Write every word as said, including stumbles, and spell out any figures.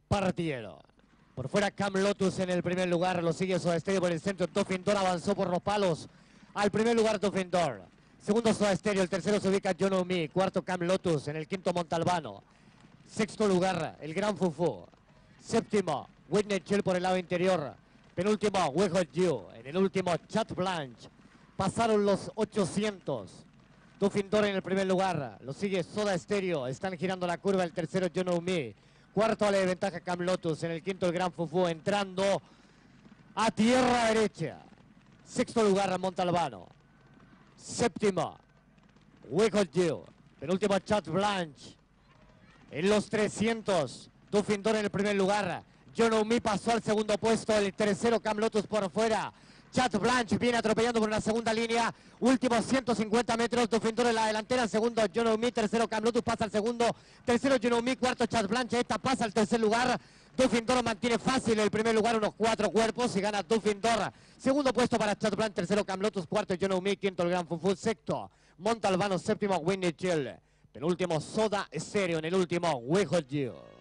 partieron. Por fuera Cam Lotus en el primer lugar, lo sigue Soda Stereo por el centro. Dofindor avanzó por los palos. Al primer lugar Dofindor. Segundo Soda Stereo, el tercero se ubica John Omi. Cuarto Cam Lotus, en el quinto Montalbano. Sexto lugar, el Gran Fufu. Séptimo, Whitney Chill por el lado interior. Penúltimo, We Got You. En el último, Chat Blanche. Pasaron los ochocientos. Dofindor en el primer lugar. Lo sigue Soda Stereo. Están girando la curva. El tercero, John Omi. Cuarto le ventaja Cam Lotus. En el quinto, el Gran Fufu. Entrando a tierra derecha. Sexto lugar, Montalbano. Séptimo, We Got You. Penúltimo, Chat Blanche. En los trescientos, Dofindor en el primer lugar. John Omi pasó al segundo puesto. El tercero, Cam Lotus por fuera. Chat Blanche viene atropellando por una segunda línea. Últimos ciento cincuenta metros. Dofindor en la delantera. Segundo, John Omi. Tercero, Cam Lotus pasa al segundo. Tercero, John Omi. Cuarto, Chat Blanche. Esta pasa al tercer lugar. Dofindor mantiene fácil el primer lugar, unos cuatro cuerpos y gana Dofindor. Segundo puesto para Chat Blanche. Tercero, Cam Lotus. Cuarto, John Omi. Quinto, el Gran Fufu. Sexto, Montalbano. Séptimo, Whitney Chill. Penúltimo, Soda Stereo. En el último, We Got You.